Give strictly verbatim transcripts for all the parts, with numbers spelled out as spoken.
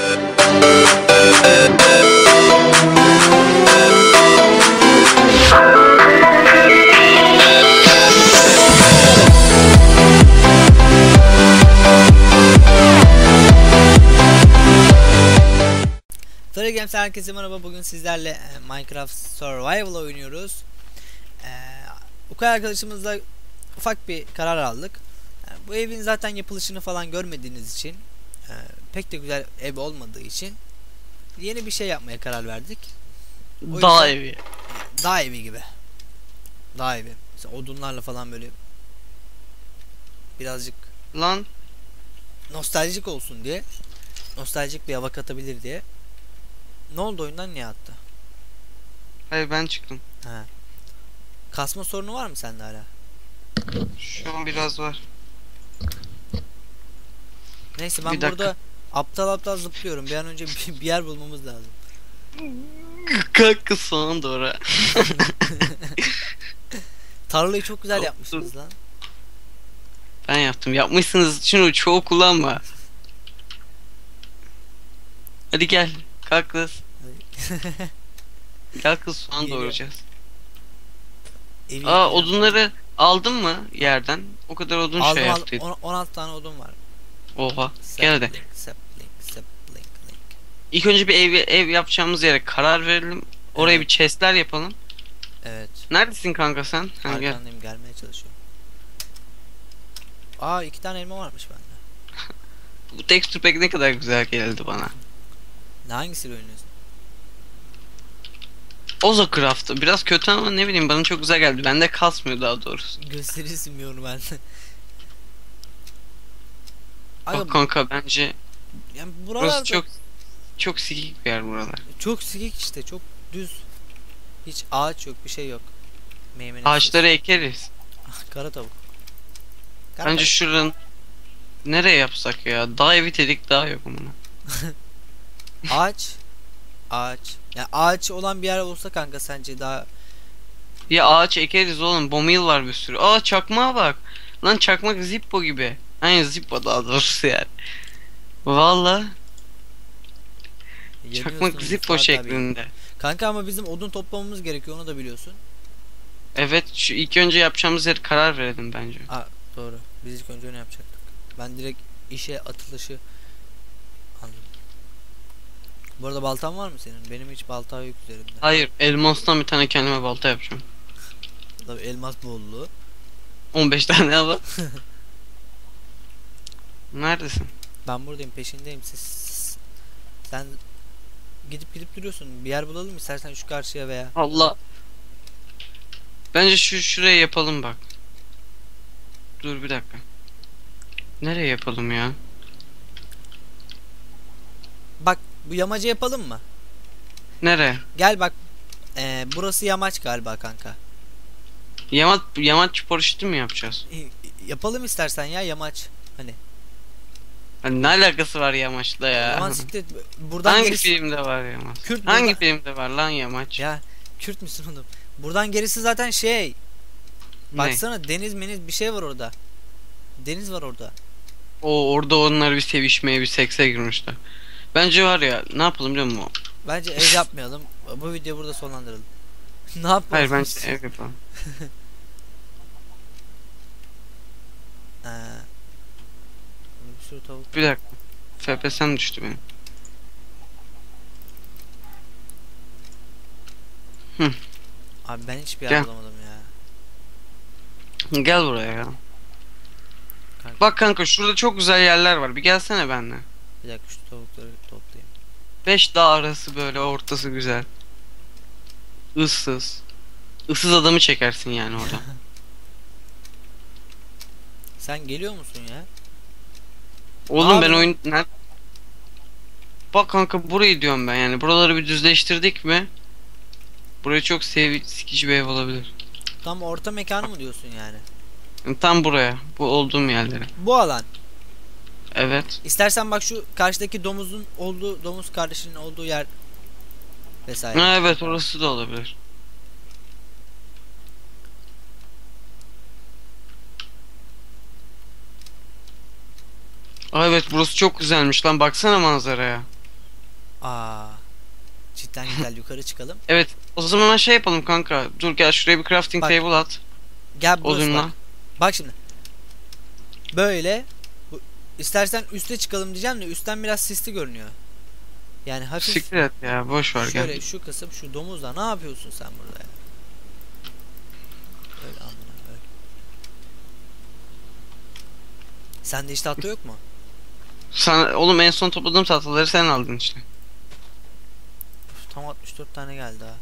Furry Games'ten herkese merhaba. Bugün sizlerle e, Minecraft Survival oynuyoruz. E, Ukay arkadaşımızla ufak bir karar aldık. E, bu evin zaten yapılışını falan görmediğiniz için, e, pek de güzel ev olmadığı için yeni bir şey yapmaya karar verdik. O Dağ yüzden, evi. Dağ evi gibi. Dağ evi. Mesela odunlarla falan böyle birazcık Lan nostaljik olsun diye, nostaljik bir hava katabilir diye. Ne oldu, oyundan niye attı? hayır, ben çıktım. Ha. Kasma sorunu var mı sende hala? Şu an biraz var. Neyse, ben Bir dakika. burada aptal aptal zıplıyorum. Bir an önce bir, bir yer bulmamız lazım. Kanka soğan doğru. Tarlayı çok güzel Olsun. yapmışsınız lan. Ben yaptım. Yapmışsınız, şunu çoğu kullanma. Hadi gel. Kalk kız. Gel kız, soğan Geliyor. doğrayacağız. Evi Aa, yapacağım. odunları aldın mı yerden? O kadar odun Aldım, şey aldım. yaptıydın. On- on altı tane odun var. Oha. Gel hadi. Sapling, sapling, sapling, link. İlk önce bir ev ev yapacağımız yere karar verelim. Oraya Evet. bir chestler yapalım. Evet. Neredesin kanka sen? Ha, gel. Arkandayım, gelmeye çalışıyorum. Aa, iki tane elma varmış bende. Bu texture pack ne kadar güzel geldi bana. Ne, hangisiyle oynuyorsun? Oza Craft'ı biraz kötü ama ne bileyim, bana çok güzel geldi. Bende kasmıyor daha doğrusu. Gösterirsin bir onu bende. Aga, Bak kanka, bence yani burası buralarda çok çok sikik bir yer buralar. çok sikik işte, çok düz. Hiç ağaç yok, bir şey yok. Meymenet. Ağaçları ekeriz. Kara tavuk. Kara Bence tavuk. şuranın nereye yapsak ya? Dağ evi dedik, daha yok amına. Ağaç. Ağaç. Yani ağaç olan bir yer olsa kanka, sence daha... Bir ağaç ekeriz oğlum. Bomil var bir sürü. Aa, çakmağa bak. Lan çakmak Zippo gibi. Aynen Zippo daha doğrusu yani. Valla çakmak Yanıyorsunuz Zippo Fuat abi. şeklinde. Kanka ama bizim odun toplamamız gerekiyor, onu da biliyorsun. Evet, şu ilk önce yapacağımız yere karar verelim bence. Aa, doğru. Biz ilk önce ne yapacaktık? Ben direkt işe atılışı anladım. Bu arada baltan var mı senin? Benim hiç balta yok üzerimde. Hayır, elmastan bir tane kendime balta yapacağım. Tabii, elmas bolluğu. on beş tane ama. Neredesin? Ben buradayım, peşindeyim. Siz... Sen gidip gidip duruyorsun. Bir yer bulalım istersen şu karşıya veya... Allah. Bence şu şuraya yapalım bak. Dur bir dakika. Nereye yapalım ya? Bak, bu yamacı yapalım mı? Nereye? Gel bak. Ee, burası yamaç galiba kanka. Yamaç yamaç paraşütü mü yapacağız? Y- Yapalım istersen ya, yamaç. Hani. Hani ne alakası var yamaçla ya? Yamaç siktir. Buradan Hangi gerisi... filmde var yamaç? Kürt Hangi burada- filmde var lan yamaç? Ya Kürt müsün oğlum? Buradan gerisi zaten şey. Ne? Baksana, deniz meniz bir şey var orada. Deniz var orada. O orada onlar bir sevişmeye, bir sekse girmişler. Bence var ya, ne yapalım biliyor musun? Bence ev yapmayalım. Bu videoyu burada sonlandıralım. Ne yapalım? Hayır, bence ev yapalım. Ee, bir sürü tavuk. Bir dakika. F P S'm düştü benim. Abi ben hiçbir yer Gel. bulamadım ya. Gel buraya ya. Kanka, Bak kanka, şurada çok güzel yerler var. Bir gelsene benimle. bir dakika şu tavukları toplayayım. Beş dağ arası, böyle ortası güzel. Issız. Issız adamı çekersin yani orada. Sen geliyor musun ya? Oğlum Abi. ben oyun... Ner- Bak kanka, burayı diyorum ben yani. Buraları bir düzleştirdik mi? Burayı çok sev sikici bir ev olabilir. Tam orta mekanı mı diyorsun yani? Yani tam buraya. Bu olduğum yerlere. Bu alan. Evet. İstersen bak, şu karşıdaki domuzun olduğu, domuz kardeşinin olduğu yer vesaire. Ha, evet, orası da olabilir. Aa, evet, burası çok güzelmiş lan, baksana manzaraya. Aa, cidden güzel, yukarı çıkalım. Evet. O zaman şey yapalım kanka. Dur gel şuraya bir crafting Bak. table at. Gel burası Odunla. bak. Bak şimdi. Böyle. Bu, istersen üste çıkalım diyeceğim de üstten biraz sisli görünüyor. Yani hafif. Siktir et ya. Boş ver Şöyle gel. şu kısım, şu domuzla ne yapıyorsun sen burada ya? Öyle amına öyle. Sende hiç tatlı yok mu? Sana, oğlum en son topladığım tahtaları sen aldın işte. Üf, tam altmış dört tane geldi ha.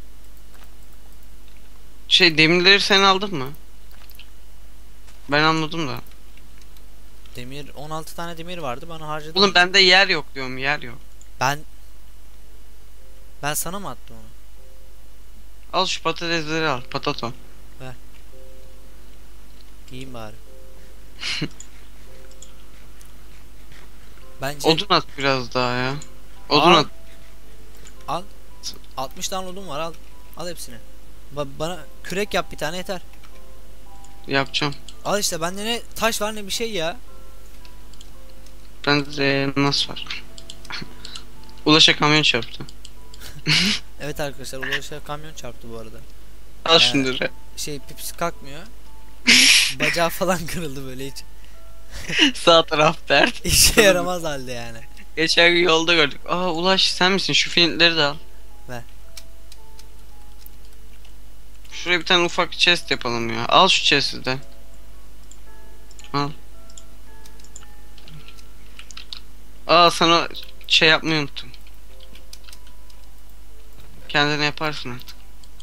Şey demirleri sen aldın mı? Ben anladım da. Demir, on altı tane demir vardı, bana harcadım. Oğlum bende yer yok diyorum, yer yok. Ben ben sana mı attım onu? Al şu patatesleri al, patato. Yiyeyim bari. Bence Odun at biraz daha ya. Odun Al. at. al. altmış tane odun var, al. Al hepsini. Ba- bana kürek yap bir tane yeter. Yapacağım. Al işte, bende ne taş var ne bir şey ya. Bende nasıl var? Ulaş'a kamyon çarptı. Evet arkadaşlar, ulaşa kamyon çarptı bu arada. Al Ee, şunları. Şey, pipisi kalkmıyor. Bacağı falan kırıldı böyle, hiç Sağ taraf dert. işe yaramaz halde yani. Geçen gün yolda gördük. Aa Ulaş sen misin? Şu flintleri de al. Ver. Şuraya bir tane ufak chest yapalım ya. Al şu chest'i de. Al. Aa sana şey yapmayı unuttum. Kendine yaparsın artık.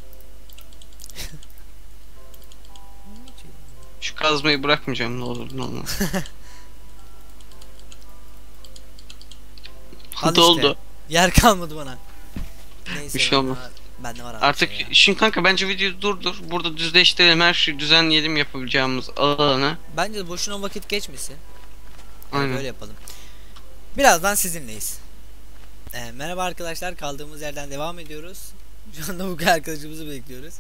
Şu kazmayı bırakmayacağım ne olur ne olmaz. Al Doldu. işte. Yer kalmadı bana. Neyse, Bir şey ben olmaz. var- Bende var abi Artık şey ya. şimdi kanka bence videoyu durdur. Burada düzleştirelim her şeyi düzenleyelim yapabileceğimiz alanı. Bence de boşuna vakit geçmesin. Yani Aynen. böyle yapalım. Birazdan sizinleyiz. Ee, merhaba arkadaşlar, kaldığımız yerden devam ediyoruz. Şu anda bu arkadaşımızı bekliyoruz.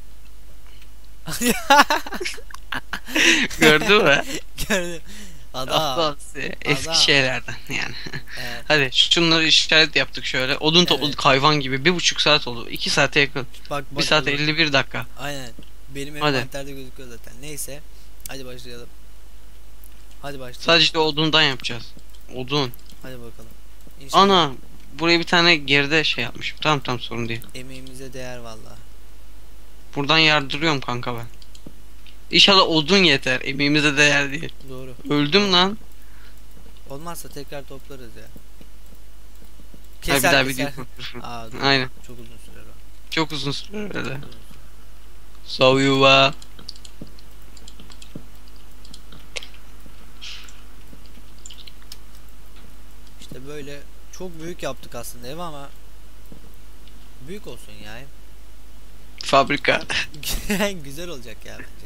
Gördün mü? Gördüm. Adam. Aptal eski Adam. şeylerden yani. Evet, Hadi şunları işaret yaptık şöyle. Odun Evet. topladık hayvan gibi. Bir buçuk saat oldu. iki saate yakın. bak Bir bak. saat olur. elli bir dakika. Aynen. Benim Hadi. envanterde gözüküyor zaten. Neyse. Hadi başlayalım. Hadi başlayalım. Sadece de odundan yapacağız. Odun. Hadi bakalım. İnşallah Ana. Buraya bir tane geride şey yapmışım. Tamam tamam sorun değil. emeğimize değer vallahi. Buradan yardırıyorum kanka ben. İnşallah odun yeter. Emeğimize değer değil. Doğru. Öldüm lan. Olmazsa tekrar toplarız ya. Ha, bir daha video konuşuruz. Aa, dur. Aynen. Çok uzun sürer o. Çok uzun sürer öyle. Çok uzun sürer. So you uh, İşte böyle çok büyük yaptık aslında ev ama büyük olsun ya. fabrika. Güzel olacak ya bence.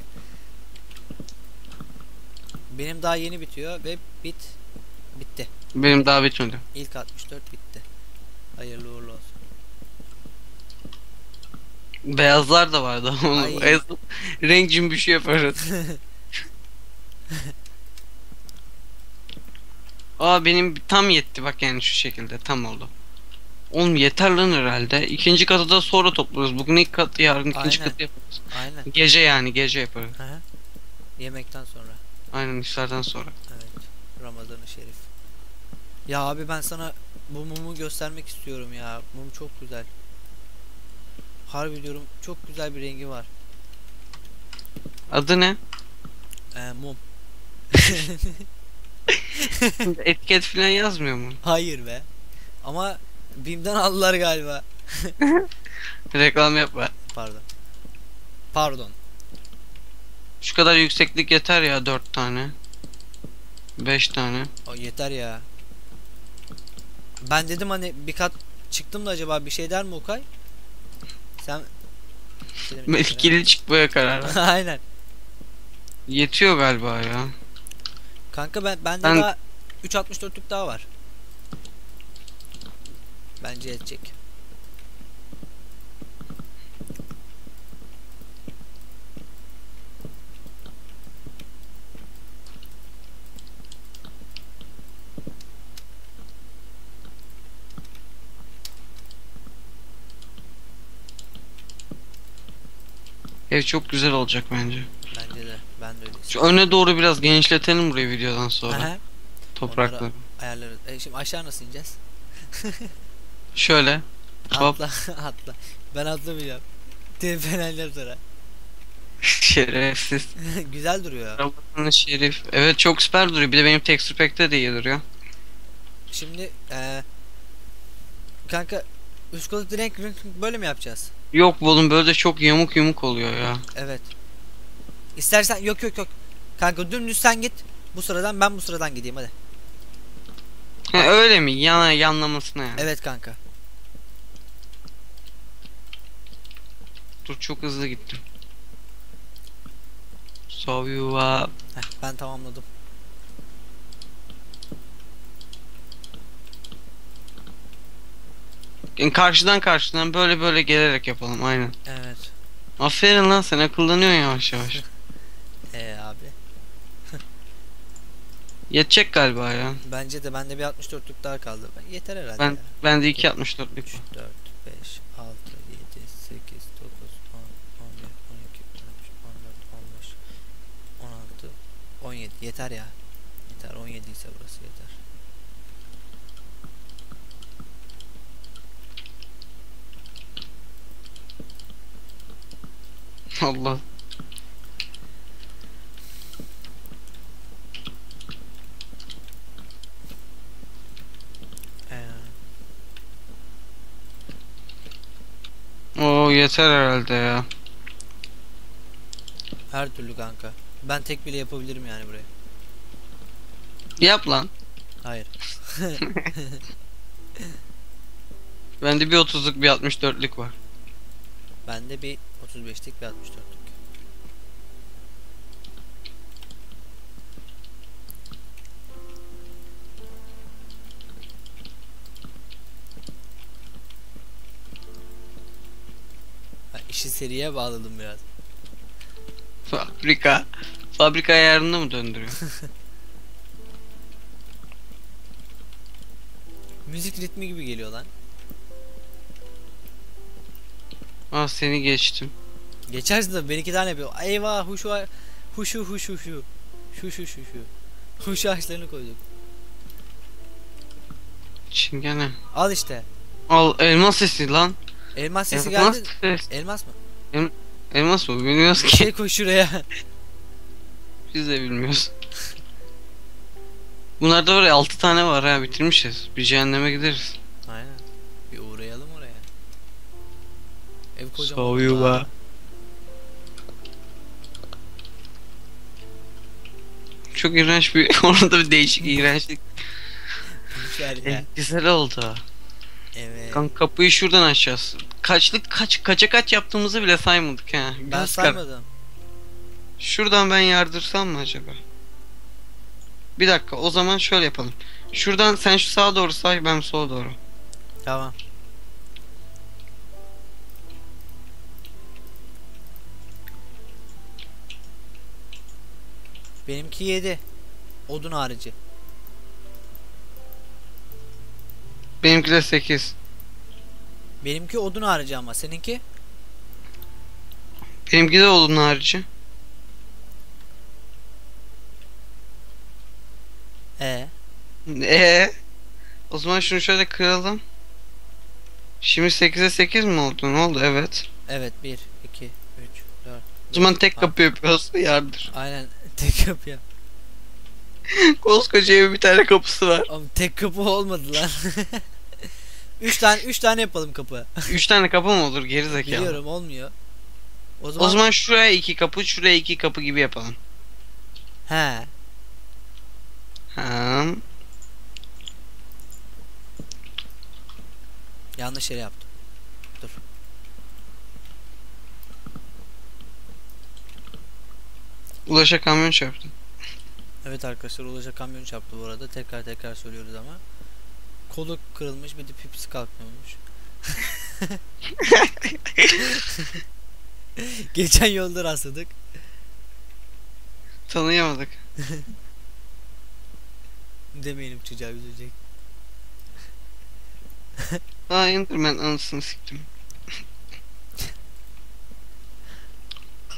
Benim daha yeni bitiyor ve bit bitti. Benim daha bitmedi. İlk altmış dört bitti. Hayırlı uğurlu olsun. Beyazlar da vardı ama Ay. beyaz- renk cümbüşü yaparız. Aa benim tam yetti bak yani şu şekilde tam oldu. Oğlum yeter lan herhalde. İkinci katı da sonra toplarız. Bugün ilk katı yarın ikinci Aynen. katı yaparız. Aynen. Gece yani gece yaparız. Hı hı. Yemekten sonra. Aynen iftardan sonra. Evet. Ramazan-ı Şerif. Ya abi, ben sana bu mumu göstermek istiyorum ya. Mum çok güzel. Harbi diyorum, çok güzel bir rengi var. Adı ne? Ee, mum. Etiket falan yazmıyor mu? Hayır be. Ama Bim'den aldılar galiba. Reklam yapma. Pardon. Pardon. Şu kadar yükseklik yeter ya dört tane. beş tane. O yeter ya. Ben dedim hani bir kat çıktım da acaba bir şey der mi Okay? Sen bir şey demeyeceksin İkili çıkmaya karar ver. herhalde. Aynen. Yetiyor galiba ya. Kanka ben bende Ben- daha üç altmış dörtlük daha var. Bence yetecek. Ev çok güzel olacak bence. Bence de. Ben de öyle Şu istiyorum. öne doğru biraz genişletelim burayı videodan sonra. Aha. Onları Toprakları. ayarlarız. E şimdi aşağı nasıl ineceğiz? Şöyle. Hop. Atla atla. Ben atlamayacağım. Tepeleller sonra. Şerefsiz. Güzel duruyor. Arabanın şerif. Evet çok süper duruyor. Bir de benim texture pack'te de iyi duruyor. Şimdi eee kanka üst kolu direkt renk böyle mi yapacağız? Yok oğlum böyle de çok yamuk yumuk oluyor ya. Evet. İstersen yok yok yok. Kanka dümdüz sen git. Bu sıradan ben bu sıradan gideyim hadi. Ha, öyle mi? Yana yanlamasına yani. Evet kanka. Dur çok hızlı gittim. So you up. Heh, ben tamamladım. Yani karşıdan karşıdan böyle böyle gelerek yapalım aynen. Evet. Aferin lan sen akıllanıyorsun yavaş yavaş. Ee abi. Yetecek galiba ya. Bence de bende bir altmış dörtlük daha kaldı. Yeter herhalde Ben ya. bende iki altmış dörtlük üç, var. dört, beş, altı, yedi, sekiz, dokuz, on, on bir, on iki, on üç, on dört, on beş, on altı, on yedi. Yeter ya. Yeter. on yedi ise burası yeter. Allah. Ee, Oo yeter herhalde ya. her türlü kanka. Ben tek bile yapabilirim yani burayı. Yap lan. Hayır. Bende bir otuzluk bir altmış dörtlük var. Bende bir otuz beşlik bir altmış dörtlük. Ben işi seriye bağladım biraz. Fabrika. Fabrika ayarında mı döndürüyor? Müzik ritmi gibi geliyor lan. Ah seni geçtim. Geçersin de ben iki tane yapıyor. Eyvah huşu huşu huşu huşu. Şu şu şu şu. Huşu ağaçlarını koyduk. Çingene. Al işte. Al elmas sesi lan. Elmas sesi Elmas geldi. ses. Elmas mı? Elmas mı? Bilmiyoruz Bir ki. şey koy şuraya. Biz de bilmiyoruz. Bunlarda var ya altı tane var ha bitirmişiz. Bir cehenneme gideriz. Aynen. Bir uğrayalım oraya. Ev kocaman. Soyuva. oldu Çok iğrenç bir orada bir değişik iğrençlik. ha. Güzel ya. Eh, güzel oldu. Evet. Kanka kapıyı şuradan açacağız. Kaçlık kaç kaça kaç yaptığımızı bile saymadık ha. Ben Göz kar- saymadım. Şuradan ben yardırsam mı acaba? Bir dakika o zaman şöyle yapalım. Şuradan sen şu sağa doğru say ben sola doğru. Tamam. Benimki yedi. Odun harici. Benimki de sekiz. Benimki odun harici ama seninki? Benimki de olun harici. Ee. Eee? O zaman şunu şöyle kıralım. Şimdi sekize sekiz mi oldu? Ne oldu? Evet. Evet bir, iki, üç, dört. O zaman tek kapı yapıyoruz. Yardır. Aynen tek kapı yap. Koskoca evin bir tane kapısı var. Oğlum tek kapı olmadı lan. üç tane üç tane yapalım kapı. Üç tane kapı mı olur? Geri zekalı. Biliyorum olmuyor. O zaman, O zaman şuraya iki kapı, şuraya iki kapı gibi yapalım. he. Ha. Yanlış yere yaptım. Dur. Ulaş'a kamyon çarptı. Evet arkadaşlar Ulaş'a kamyon çarptı bu arada. Tekrar tekrar söylüyoruz ama. Kolu kırılmış bir de pipisi kalkmıyormuş. Geçen yolda rastladık. Tanıyamadık. Demeyelim çocuğa üzülecek. Aa Enderman anasını siktim.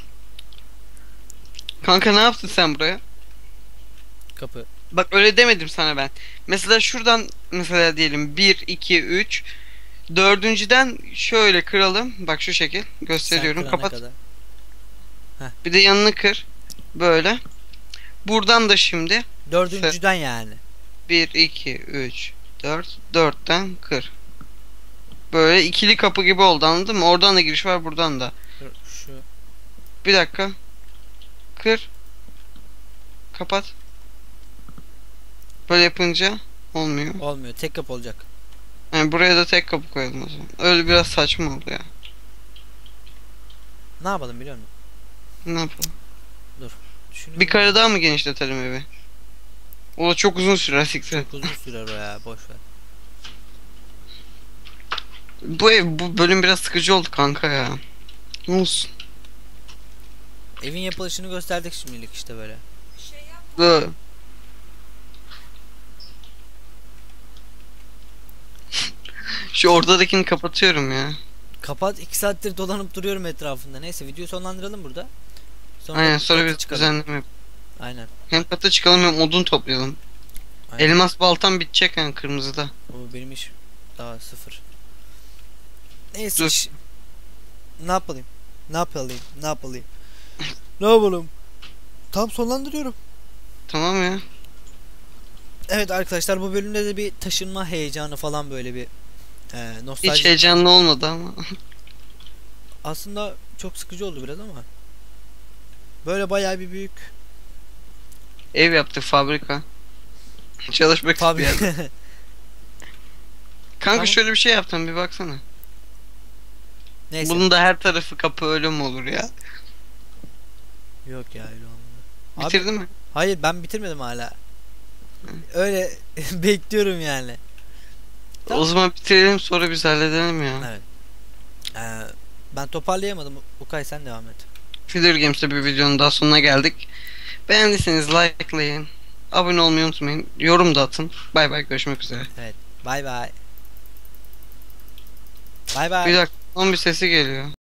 Kanka ne yaptın sen buraya? Kapı. Bak öyle demedim sana ben. Mesela şuradan mesela diyelim bir, iki, üç. Dördüncüden şöyle kıralım. Bak şu şekil Sen gösteriyorum. kırana Kapat. kadar. Bir de yanını kır. Böyle. Buradan da şimdi Dördüncüden yani. bir, iki, üç, dört. dörtten kır. Böyle ikili kapı gibi oldu, anladın mı? Oradan da giriş var, buradan da. Dur, şu. Bir dakika. Kır. Kapat. Böyle yapınca olmuyor. Olmuyor. Tek kapı olacak. Yani buraya da tek kapı koyalım o zaman. Öyle biraz saçma oldu ya. Ne yapalım biliyor musun? Ne yapalım? Düşünüyorum. Bir kare daha mı genişletelim evi? O da çok uzun sürer, siktir. Çok uzun sürer o ya. Boş ver. Bu ev, bu bölüm biraz sıkıcı oldu kanka ya. Ne olsun. Evin yapılışını gösterdik şimdilik işte böyle. Böyle. Şu ortadakini kapatıyorum ya. Kapat. iki saattir dolanıp duruyorum etrafında. Neyse videoyu sonlandıralım burada. Sonra Aynen, sonra katı bir çıkalım. düzenleme yap. Aynen. Hem kata çıkalım hem odun toplayalım. Aynen. Elmas baltam bitecek yani, kırmızıda. O benim iş daha sıfır. Neyse. Dur. iş- Ne yapalım? Ne yapalım? Ne yapalım? Ne yapalım? Tam sonlandırıyorum. Tamam ya. Evet arkadaşlar, bu bölümde de bir taşınma heyecanı falan, böyle bir e, Hiç nostalji. heyecanlı olmadı ama. Aslında çok sıkıcı oldu biraz ama. Böyle bayağı bir büyük Ev yaptık, fabrika. Çalışmak isteyen. fabrika. Kanka Tamam. şöyle bir şey yaptım, bir baksana. Neyse. Bunun da her tarafı kapı, öyle mi olur ya? Yok ya, öyle olmadı. Abi, Bitirdin mi? hayır, ben bitirmedim hala. Öyle bekliyorum yani. Tamam. O zaman bitirelim, sonra biz halledelim ya. Evet. Ee, ben toparlayamadım. Okay, sen devam et. Filler Games'te bir videonun daha sonuna geldik. Beğendiyseniz likelayın. Abone olmayı unutmayın. Yorum da atın. Bay bay, görüşmek üzere. Bay bay. Bay Bir bay. dakika, son bir sesi geliyor.